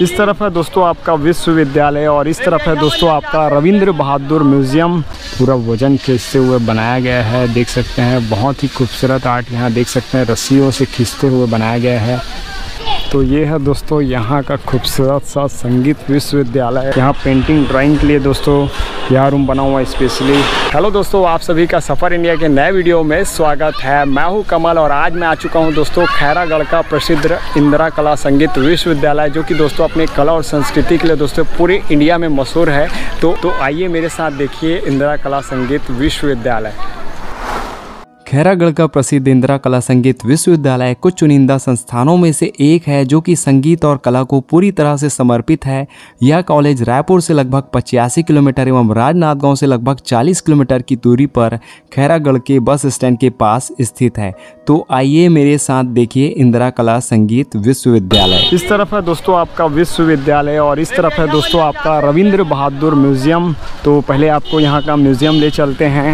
इस तरफ है दोस्तों आपका विश्वविद्यालय और इस तरफ है दोस्तों आपका रविंद्र बहादुर म्यूज़ियम। पूरा वजन खींचते हुए बनाया गया है, देख सकते हैं। बहुत ही खूबसूरत आर्ट यहाँ देख सकते हैं, रस्सियों से खींचते हुए बनाया गया है। तो ये है दोस्तों यहाँ का खूबसूरत सा संगीत विश्वविद्यालय। यहाँ पेंटिंग ड्राइंग के लिए दोस्तों यह रूम बना हुआ है स्पेशली। हेलो दोस्तों, आप सभी का सफ़र इंडिया के नए वीडियो में स्वागत है। मैं हूँ कमल और आज मैं आ चुका हूँ दोस्तों खैरागढ़ का प्रसिद्ध इंदिरा कला संगीत विश्वविद्यालय, जो कि दोस्तों अपने कला और संस्कृति के लिए दोस्तों पूरे इंडिया में मशहूर है। तो आइए मेरे साथ देखिए इंदिरा कला संगीत विश्वविद्यालय। खैरागढ़ का प्रसिद्ध इंदिरा कला संगीत विश्वविद्यालय कुछ चुनिंदा संस्थानों में से एक है जो कि संगीत और कला को पूरी तरह से समर्पित है। यह कॉलेज रायपुर से लगभग 85 किलोमीटर एवं राजनांदगांव से लगभग 40 किलोमीटर की दूरी पर खैरागढ़ के बस स्टैंड के पास स्थित है। तो आइए मेरे साथ देखिए इंदिरा कला संगीत विश्वविद्यालय। इस तरफ है दोस्तों आपका विश्वविद्यालय और इस तरफ है दोस्तों आपका रविंद्र बहादुर म्यूज़ियम। तो पहले आपको यहाँ का म्यूज़ियम ले चलते हैं।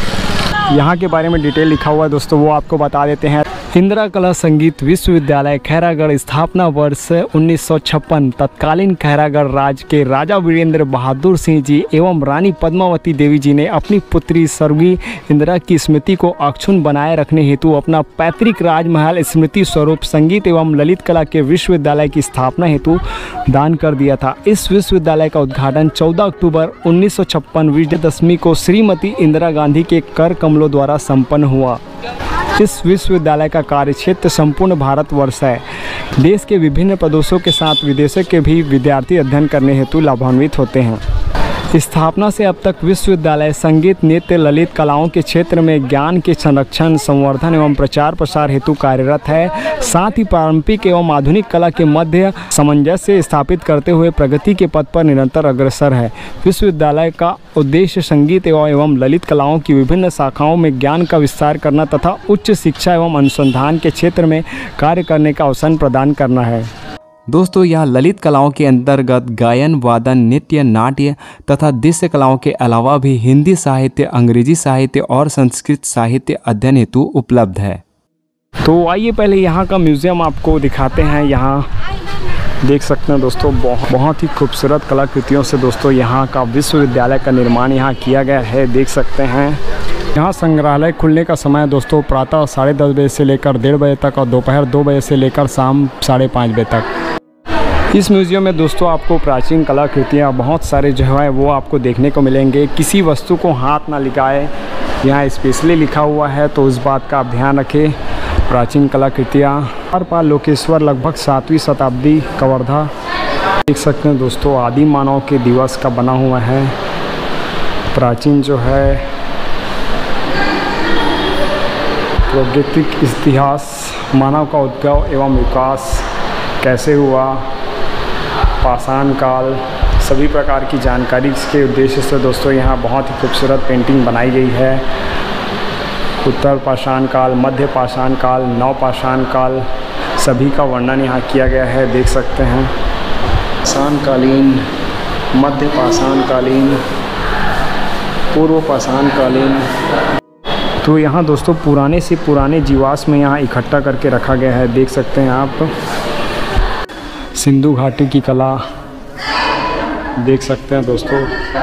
यहाँ के बारे में डिटेल लिखा हुआ है दोस्तों, वो आपको बता देते हैं। इंदिरा कला संगीत विश्वविद्यालय खैरागढ़, स्थापना वर्ष 1956। तत्कालीन खैरागढ़ राज्य के राजा वीरेंद्र बहादुर सिंह जी एवं रानी पद्मावती देवी जी ने अपनी पुत्री स्वर्गीय इंदिरा की स्मृति को अक्षुण्ण बनाए रखने हेतु अपना पैतृक राजमहल स्मृति स्वरूप संगीत एवं ललित कला के विश्वविद्यालय की स्थापना हेतु दान कर दिया था। इस विश्वविद्यालय का उद्घाटन 14 अक्टूबर 1956 विजयदशमी को श्रीमती इंदिरा गांधी के कर कमलों द्वारा संपन्न हुआ। इस विश्वविद्यालय का कार्यक्षेत्र संपूर्ण भारतवर्ष है। देश के विभिन्न प्रदेशों के साथ विदेशों के भी विद्यार्थी अध्ययन करने हेतु लाभान्वित होते हैं। स्थापना से अब तक विश्वविद्यालय संगीत, नृत्य, ललित कलाओं के क्षेत्र में ज्ञान के संरक्षण, संवर्धन एवं प्रचार प्रसार हेतु कार्यरत है। साथ ही पारंपरिक एवं आधुनिक कला के मध्य सामंजस्य स्थापित करते हुए प्रगति के पथ पर निरंतर अग्रसर है। विश्वविद्यालय का उद्देश्य संगीत एवं ललित कलाओं की विभिन्न शाखाओं में ज्ञान का विस्तार करना तथा उच्च शिक्षा एवं अनुसंधान के क्षेत्र में कार्य करने का अवसर प्रदान करना है। दोस्तों यह ललित कलाओं के अंतर्गत गायन, वादन, नृत्य, नाट्य तथा दृश्य कलाओं के अलावा भी हिंदी साहित्य, अंग्रेजी साहित्य और संस्कृत साहित्य अध्ययन हेतु उपलब्ध है। तो आइए पहले यहाँ का म्यूज़ियम आपको दिखाते हैं। यहाँ देख सकते हैं दोस्तों बहुत ही खूबसूरत कलाकृतियों से दोस्तों यहाँ का विश्वविद्यालय का निर्माण यहाँ किया गया है, देख सकते हैं। यहाँ संग्रहालय खुलने का समय दोस्तों प्रातः 10:30 बजे से लेकर 1:30 बजे तक और दोपहर 2 बजे से लेकर शाम 5:30 बजे तक। इस म्यूज़ियम में दोस्तों आपको प्राचीन कलाकृतियाँ बहुत सारे जो है वो आपको देखने को मिलेंगे। किसी वस्तु को हाथ ना लगाए, यहाँ स्पेशली लिखा हुआ है, तो उस बात का आप ध्यान रखें। प्राचीन कलाकृतियाँ द्वारपाल लोकेश्वर लगभग 7वीं शताब्दी कवर्धा, देख सकते हैं दोस्तों आदि मानव के दिवस का बना हुआ है। प्राचीन जो है प्राकृतिक इतिहास, मानव का उद्भव एवं विकास कैसे हुआ, पाषाण काल, सभी प्रकार की जानकारी के उद्देश्य से दोस्तों यहाँ बहुत ही खूबसूरत पेंटिंग बनाई गई है। उत्तर पाषाण काल, मध्य पाषाण काल, नव पाषाण काल, सभी का वर्णन यहाँ किया गया है, देख सकते हैं। पाषाण कालीन, मध्य पाषाण कालीन, पूर्व पाषाण कालीन। तो यहाँ दोस्तों पुराने से पुराने जीवाश्म यहाँ इकट्ठा करके रखा गया है, देख सकते हैं आप। सिंधु घाटी की कला देख सकते हैं दोस्तों।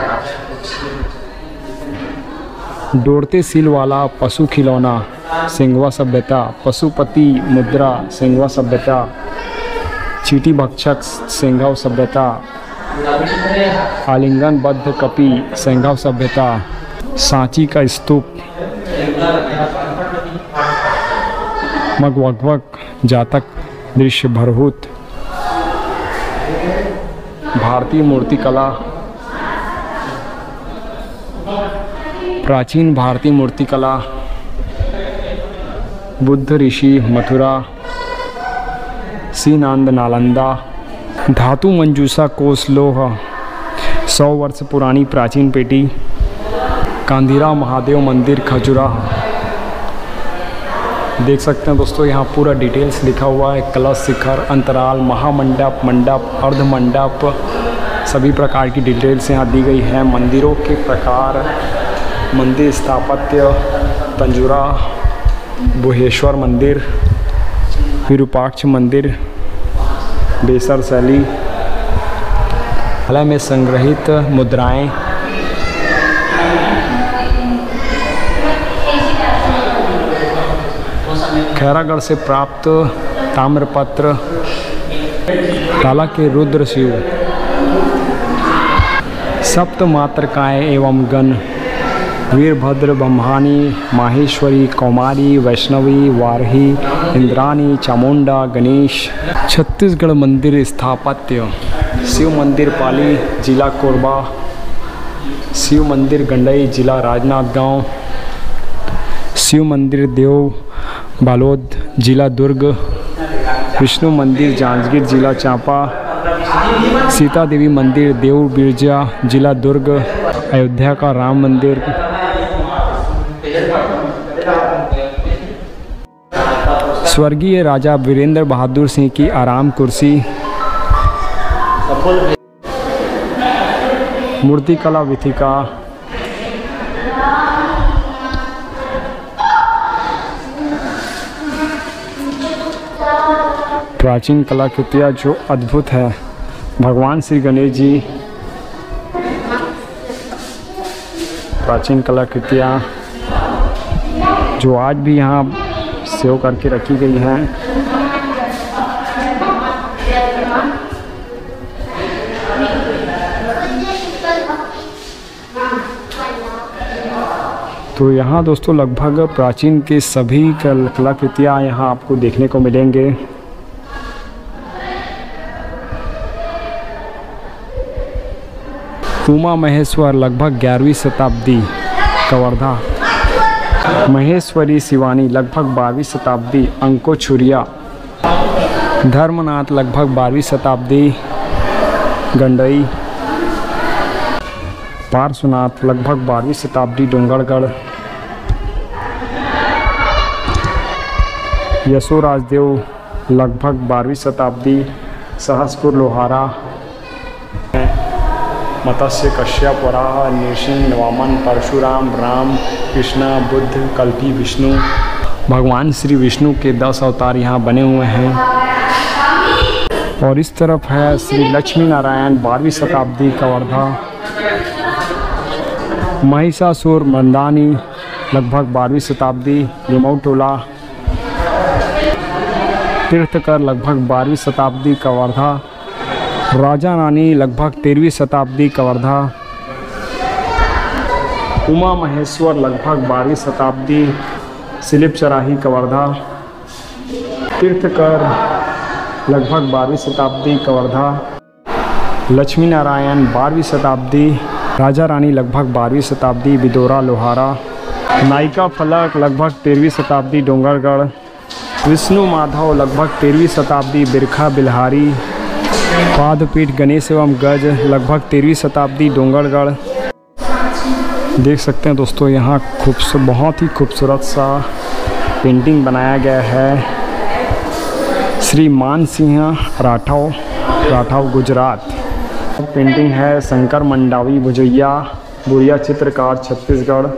दौड़ते सील वाला पशु खिलौना सिंघवा सभ्यता, पशुपति मुद्रा सिंघवा सभ्यता, चींटी भक्षक सिंघव सभ्यता, आलिंगन बद्ध कपि सिंघव सभ्यता, सांची का स्तूप, मगवगवक जातक दृश्य भरभूत, भारतीय मूर्तिकला, प्राचीन भारतीय मूर्तिकला, बुद्ध ऋषि मथुरा, सीनांद नालंदा, धातु मंजूषा कोस लोह, 100 वर्ष पुरानी प्राचीन पेटी, कांधीरा महादेव मंदिर खजुराहो। देख सकते हैं दोस्तों यहाँ पूरा डिटेल्स लिखा हुआ है। कलश, शिखर, अंतराल, महामंडप, मंडप, अर्धमंडप, सभी प्रकार की डिटेल्स यहाँ दी गई है। मंदिरों के प्रकार, मंदिर स्थापत्य, तंजूरा, बुहेश्वर मंदिर, विरूपाक्ष मंदिर, बेसर शैली, कला में संग्रहित मुद्राएं, खैरागढ़ से प्राप्त ताम्रपत्र, काला के रुद्र शिव, सप्त मातृकाएँ एवं गण, वीरभद्र, ब्रह्मानी, माहेश्वरी, कौमारी, वैष्णवी, वारही, इंद्रानी, चामुंडा, गणेश। छत्तीसगढ़ मंदिर स्थापत्य, शिव मंदिर पाली, जिला कोरबा, शिव मंदिर गंडई, जिला राजनांदगांव, शिव मंदिर देव बालोद, जिला दुर्ग, विष्णु मंदिर जांजगीर, जिला चांपा, सीता देवी मंदिर देव बिरजा, जिला दुर्ग, अयोध्या का राम मंदिर, स्वर्गीय राजा वीरेंद्र बहादुर सिंह की आराम कुर्सी, मूर्तिकला विथिका, प्राचीन कलाकृतियाँ जो अद्भुत है, भगवान श्री गणेश जी, प्राचीन कलाकृतियाँ जो आज भी यहाँ सेव करके रखी गई हैं। तो यहाँ दोस्तों लगभग प्राचीन के सभी कलाकृतियाँ यहाँ आपको देखने को मिलेंगे। उमा महेश्वर लगभग 11वीं शताब्दी, कवर्धा। महेश्वरी शिवानी लगभग 12वीं शताब्दी, अंकोछुरिया। धर्मनाथ लगभग 12वीं शताब्दी, गंडई। पार्श्वनाथ लगभग 12वीं शताब्दी, डोंगरगढ़। यशोराजदेव लगभग 12वीं शताब्दी, सहसपुर, लोहारा। मत्स्य, कश्यप, वराह, नृसिंह, वामन, परशुराम, राम, कृष्णा, बुद्ध, कल्कि, विष्णु। भगवान श्री विष्णु के 10 अवतार यहाँ बने हुए हैं। और इस तरफ है श्री लक्ष्मी नारायण 12वीं शताब्दी, कवर्धा। महिषासुर मर्दानी लगभग 12वीं शताब्दी, लिमौटोला। तीर्थकर लगभग 12वीं शताब्दी, कवर्धा। राजा रानी लगभग 13वीं शताब्दी, कवर्धा। उमा महेश्वर लगभग 12वीं शताब्दी, सिलिप चराही, कवर्धा। तीर्थकर लगभग 12वीं शताब्दी, कवर्धा। लक्ष्मी नारायण 12वीं शताब्दी, राजा रानी लगभग 12वीं शताब्दी, बिदोरा, लोहारा। नायिका फलक लगभग 13वीं शताब्दी, डोंगरगढ़। विष्णु माधव लगभग 13वीं शताब्दी, बिरखा, बिल्हारी। पादपीठ गणेश एवं गज लगभग 13वीं शताब्दी, डोंगरगढ़। देख सकते हैं दोस्तों यहाँ बहुत ही खूबसूरत सा पेंटिंग बनाया गया है। श्री मान सिंह राठौर, गुजरात। पेंटिंग है शंकर मंडावी, भुजैया, बुढ़िया चित्रकार, छत्तीसगढ़।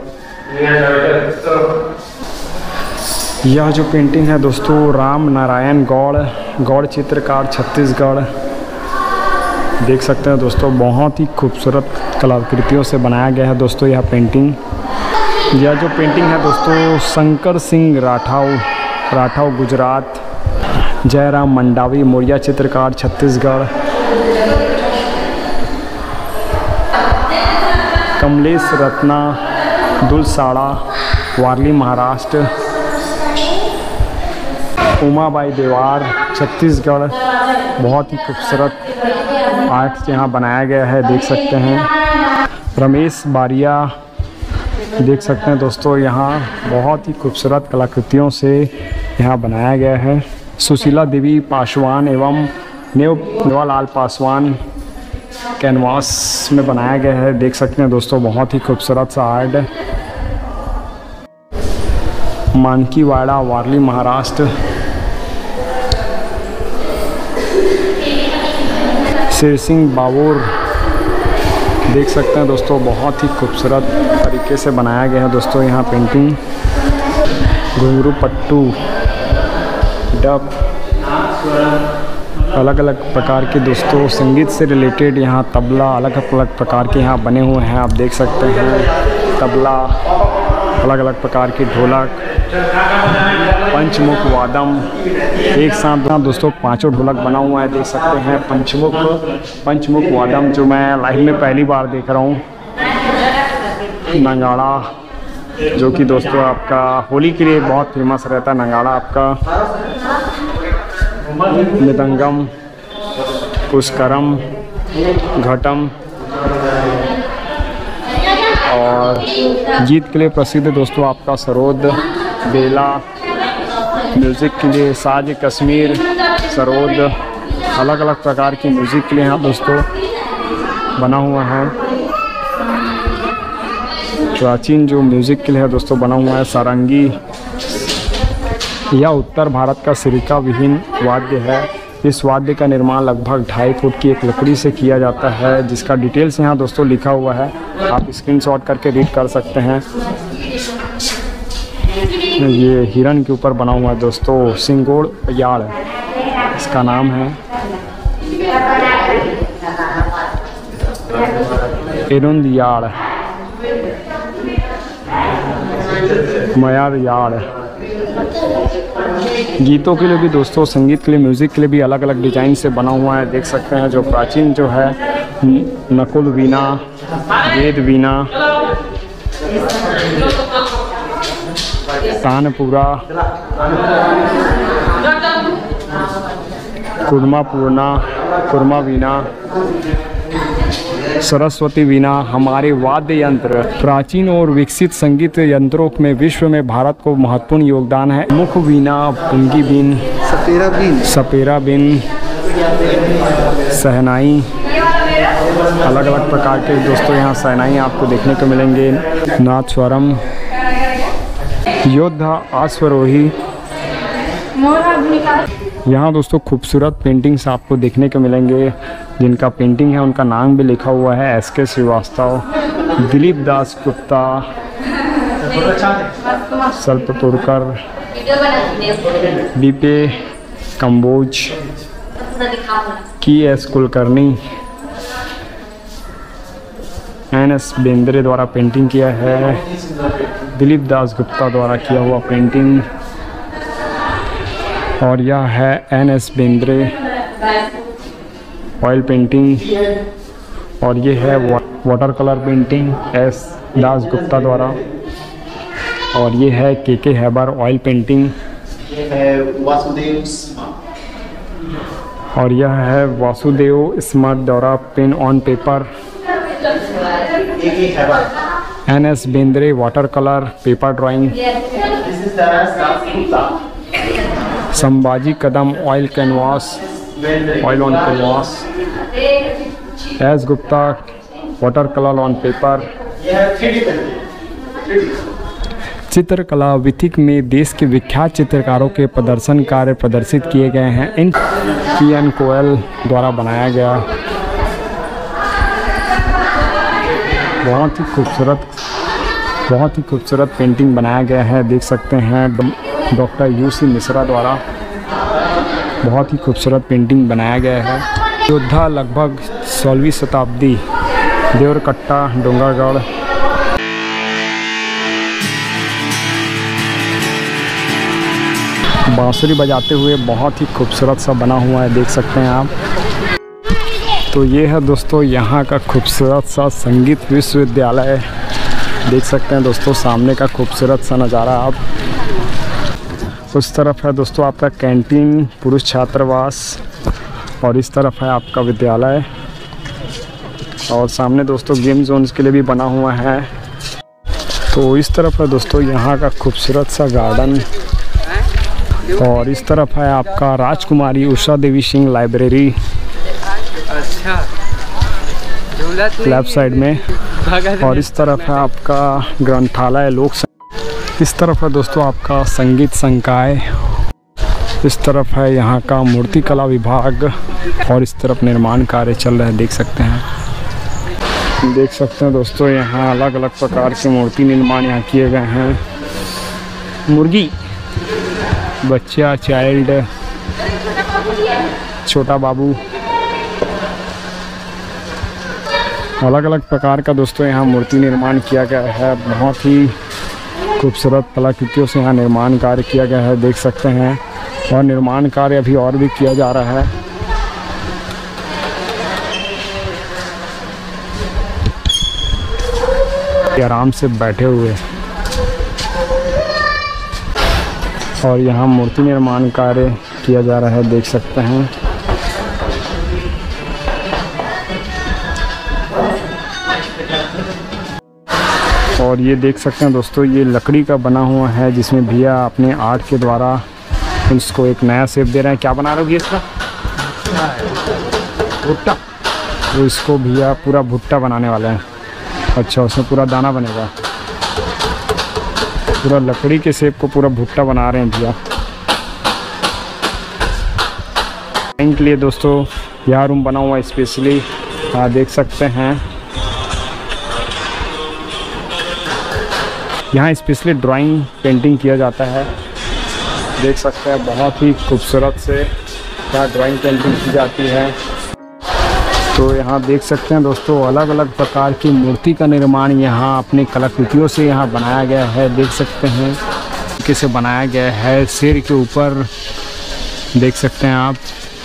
यह जो पेंटिंग है दोस्तों राम नारायण गौड़ चित्रकार, छत्तीसगढ़। देख सकते हैं दोस्तों बहुत ही खूबसूरत कलाकृतियों से बनाया गया है दोस्तों यह पेंटिंग। यह जो पेंटिंग है दोस्तों शंकर सिंह राठौर, गुजरात। जयराम मंडावी, मोरिया चित्रकार, छत्तीसगढ़। कमलेश रत्ना दुलसाड़ा, वारली, महाराष्ट्र। उमाबाई देवार, छत्तीसगढ़। बहुत ही खूबसूरत आर्ट यहाँ बनाया गया है, देख सकते हैं। रमेश बारिया, देख सकते हैं दोस्तों यहाँ बहुत ही खूबसूरत कलाकृतियों से यहाँ बनाया गया है। सुशीला देवी पासवान एवं नेवालाल पासवान कैनवास में बनाया गया है, देख सकते हैं दोस्तों बहुत ही खूबसूरत सा आर्ट। मानकीवाड़ा, वारली, महाराष्ट्र। शेर सिंह बाबूर, देख सकते हैं दोस्तों बहुत ही खूबसूरत तरीके से बनाया गया है दोस्तों यहाँ पेंटिंग। घुंघरू पट्टू, डप, अलग अलग प्रकार के दोस्तों संगीत से रिलेटेड यहाँ तबला अलग अलग प्रकार के यहाँ बने हुए हैं। आप देख सकते हैं तबला, अलग अलग प्रकार के ढोलक, पंचमुख वादम, एक साथ दोस्तों 5 ढोलक बना हुआ है। देख सकते हैं पंचमुख वादम, जो मैं लाइव में पहली बार देख रहा हूँ। नगाड़ा, जो कि दोस्तों आपका होली के लिए बहुत फेमस रहता है नगाड़ा आपका। मृदंगम, पुष्करम, घटम, और गीत के लिए प्रसिद्ध दोस्तों आपका सरोद, बेला, म्यूज़िक के लिए साज कश्मीर, सरोद, अलग अलग प्रकार की म्यूज़िक के लिए यहाँ दोस्तों बना हुआ है। प्राचीन जो म्यूज़िक के लिए है दोस्तों बना हुआ है सारंगी। यह उत्तर भारत का सिरिका विहीन वाद्य है। इस वाद्य का निर्माण लगभग 2.5 फुट की एक लकड़ी से किया जाता है, जिसका डिटेल्स यहाँ दोस्तों लिखा हुआ है। आप स्क्रीनशॉट करके रीड कर सकते हैं। ये हिरन के ऊपर बना हुआ है दोस्तों, सिंगोड़ याड़ इसका नाम है। एरुंद याड़, मयार याड़। गीतों के लिए भी दोस्तों, संगीत के लिए, म्यूज़िक के लिए भी अलग अलग डिज़ाइन से बना हुआ है। देख सकते हैं जो प्राचीन जो है नकुल वीणा, वेद वीणा, तानपुरा, कुर्मा वीणा, सरस्वती वीणा हमारे वाद्य यंत्र। प्राचीन और विकसित संगीत यंत्रों में विश्व में भारत को महत्वपूर्ण योगदान है। मुख वीणा, पुंगी बीन, सपेरा बीन, सहनाई, अलग अलग प्रकार के दोस्तों यहाँ सहनाई आपको देखने को मिलेंगे। नादस्वरम, योद्धा, अश्वरोही। यहाँ दोस्तों खूबसूरत पेंटिंग्स आपको देखने को मिलेंगे। जिनका पेंटिंग है उनका नाम भी लिखा हुआ है, SK Srivastava, Dilip Das Gupta, सल्पतुरकर, बीपे Kamboj, KS Kulkarni, NS Bendre द्वारा पेंटिंग किया है। दिलीप दास गुप्ता द्वारा किया हुआ पेंटिंग। और यह है NS बेंद्रे ऑयल पेंटिंग। और ये है water colour painting S Das Gupta द्वारा। और ये है KK हैबर ऑयल पेंटिंग। और यह है वासुदेव स्मार्ट द्वारा pen on paper. NS Bendre water colour paper drawing. Sambhaji Kadam oil canvas, oil on canvas. S Gupta water colour on paper. चित्रकला विथिक में देश के विख्यात चित्रकारों के प्रदर्शन कार्य प्रदर्शित किए गए हैं। इन PN कोयल द्वारा बनाया गया बहुत ही खूबसूरत पेंटिंग बनाया गया है। देख सकते हैं डॉक्टर UC मिश्रा द्वारा बहुत ही खूबसूरत पेंटिंग बनाया गया है। योद्धा लगभग 16वीं शताब्दी, देवरकट्टा, डोंगरगढ़। बांसुरी बजाते हुए बहुत ही खूबसूरत सा बना हुआ है, देख सकते हैं आप। तो ये है दोस्तों यहाँ का खूबसूरत सा संगीत विश्वविद्यालय। देख सकते हैं दोस्तों सामने का खूबसूरत सा नज़ारा आप। उस तरफ है दोस्तों आपका कैंटीन, पुरुष छात्रावास, और इस तरफ है आपका विद्यालय। और सामने दोस्तों गेम जोन्स के लिए भी बना हुआ है। तो इस तरफ है दोस्तों यहाँ का खूबसूरत सा गार्डन। और इस तरफ है आपका Rajkumari Usha Devi Singh library left side में। और इस तरफ है आपका ग्रंथालय लोक। इस तरफ है दोस्तों आपका संगीत संकाय। इस तरफ है यहाँ का मूर्ति कला विभाग। और इस तरफ निर्माण कार्य चल रहा है, देख सकते हैं दोस्तों यहाँ अलग अलग प्रकार के मूर्ति निर्माण यहाँ किए गए हैं। मुर्गी, बच्चा, चाइल्ड, छोटा बाबू, अलग अलग प्रकार का दोस्तों यहाँ मूर्ति निर्माण किया गया है। बहुत ही खूबसूरत कलाकृतियों से यहाँ निर्माण कार्य किया गया है, देख सकते हैं। और निर्माण कार्य अभी और भी किया जा रहा है। आराम से बैठे हुए और यहाँ मूर्ति निर्माण कार्य किया जा रहा है, देख सकते हैं। और ये देख सकते हैं दोस्तों, ये लकड़ी का बना हुआ है जिसमें भैया अपने आर्ट के द्वारा इसको एक नया शेप दे रहे हैं। क्या बना रहे हो इसका? भुट्टा। तो इसको भैया पूरा भुट्टा बनाने वाले हैं। अच्छा, उसमें पूरा दाना बनेगा। पूरा लकड़ी के शेप को पूरा भुट्टा बना रहे हैं भैया। ड्राइंग के लिए दोस्तों यह रूम बना हुआ है स्पेशली, देख सकते हैं। यहाँ स्पेशली ड्राइंग पेंटिंग किया जाता है, देख सकते हैं। बहुत ही खूबसूरत से यहाँ ड्राइंग पेंटिंग की जाती है। तो यहाँ देख सकते हैं दोस्तों, अलग अलग प्रकार की मूर्ति का निर्माण यहाँ अपने कलाकृतियों से यहाँ बनाया गया है, देख सकते हैं। कैसे बनाया गया है, शेर के ऊपर देख सकते हैं आप।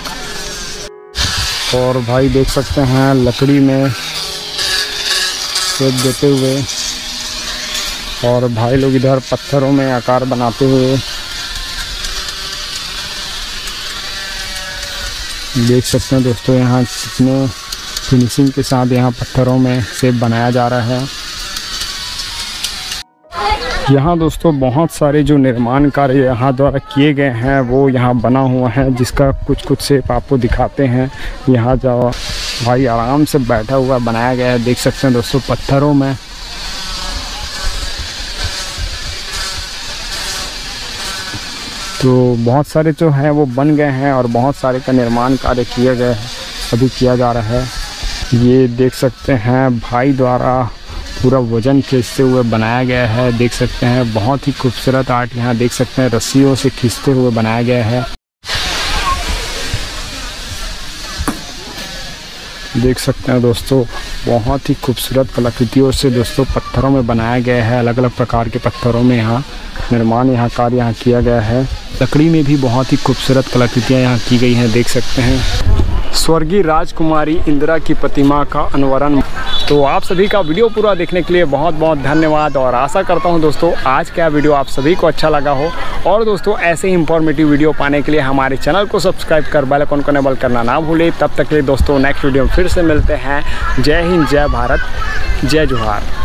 और भाई देख सकते हैं लकड़ी में शेप देते हुए, और भाई लोग इधर पत्थरों में आकार बनाते हुए, देख सकते हैं दोस्तों यहाँ कितने फिनिशिंग के साथ यहाँ पत्थरों में शेप बनाया जा रहा है। यहाँ दोस्तों बहुत सारे जो निर्माण कार्य यहाँ द्वारा किए गए हैं वो यहाँ बना हुआ है, जिसका कुछ शेप आपको दिखाते हैं। यहाँ जो भाई आराम से बैठा हुआ बनाया गया है, देख सकते हैं दोस्तों पत्थरों में। तो बहुत सारे जो हैं वो बन गए हैं और बहुत सारे का निर्माण कार्य किया गया है, अभी किया जा रहा है। ये देख सकते हैं भाई द्वारा पूरा वजन खींचते हुए बनाया गया है, देख सकते हैं। बहुत ही खूबसूरत आर्ट यहाँ देख सकते हैं, रस्सियों से खींचते हुए बनाया गया है, देख सकते हैं दोस्तों। बहुत ही खूबसूरत कलाकृतियों से दोस्तों पत्थरों में बनाया गया है। अलग अलग प्रकार के पत्थरों में यहाँ निर्माण यहाँ कार्य यहाँ किया गया है। लकड़ी में भी बहुत ही खूबसूरत कलाकृतियाँ यहाँ की गई हैं, देख सकते हैं। स्वर्गीय राजकुमारी इंदिरा की प्रतिमा का अनावरण। तो आप सभी का वीडियो पूरा देखने के लिए बहुत बहुत धन्यवाद, और आशा करता हूं दोस्तों आज का वीडियो आप सभी को अच्छा लगा हो। और दोस्तों ऐसे ही इंफॉर्मेटिव वीडियो पाने के लिए हमारे चैनल को सब्सक्राइब कर बेल आइकन को इनेबल करना ना भूलें। तब तक के लिए दोस्तों नेक्स्ट वीडियो में फिर से मिलते हैं। जय हिंद, जय भारत, जय जोहार।